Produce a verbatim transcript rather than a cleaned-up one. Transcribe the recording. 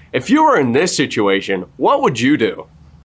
If you were in this situation, what would you do?